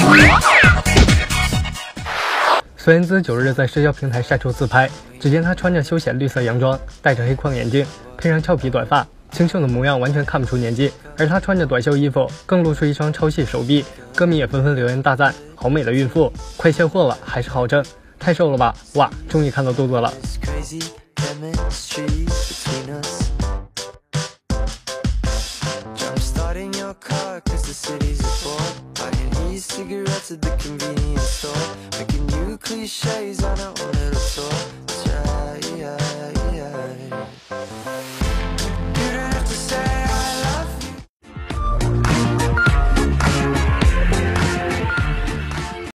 孙燕姿9日在社交平台晒出自拍，只见她穿着休闲绿色洋装，戴着黑框眼镜，配上俏皮短发，清秀的模样完全看不出年纪。而她穿着短袖衣服，更露出一双超细手臂，歌迷也纷纷留言大赞：好美的孕妇，快卸货了还是好挣，太瘦了吧，哇，终于看到肚子了。cigarettes at the convenience